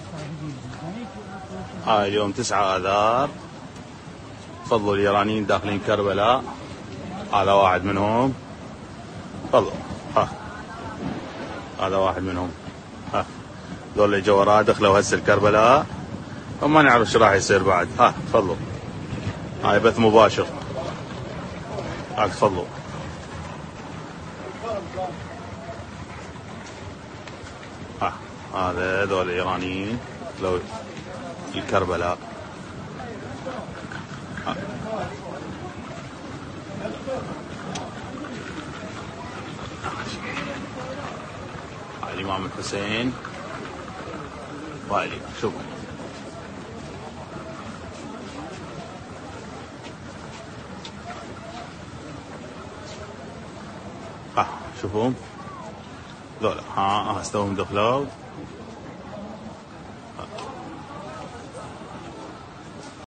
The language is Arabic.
هاي اليوم 9 آذار. تفضلوا الإيرانيين داخلين كربلاء. هذا واحد منهم. تفضلوا. هذا واحد منهم. ذول اللي جو وراه دخلوا هسه الكربلاء وما نعرف ايش راح يصير بعد. تفضلوا. هاي بث مباشر. تفضلوا. هذا ذول الإيرانيين دخلوا الكربلاء. الإمام الحسين وعلي. شوفوا شوفوا ذولا. هسه هم دخلوا